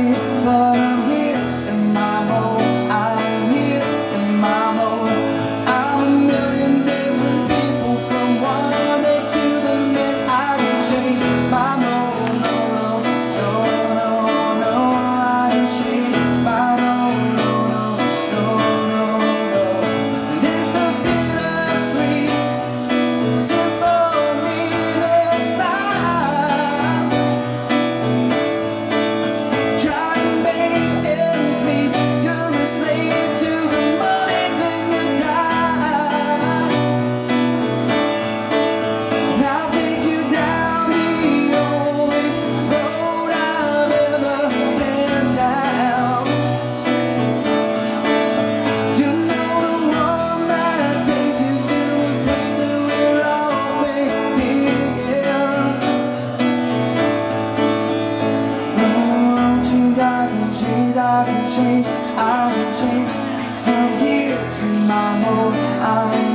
change, but I'm here in my mode. I'm here in my mode. I'm a million different people, from one day to the next. I can change my mode. No, no, no, no, no. I can change my mode. No, no, no, no, no. And it's a bittersweet symphony this time. Try to make ends meet. You're a slave to the money, then you die. And I'll take you down the only road I've ever been down. You know, the one that takes you to the place where all things begin. Change, I can change, I can change, I can change. I'm here in my mode. I'm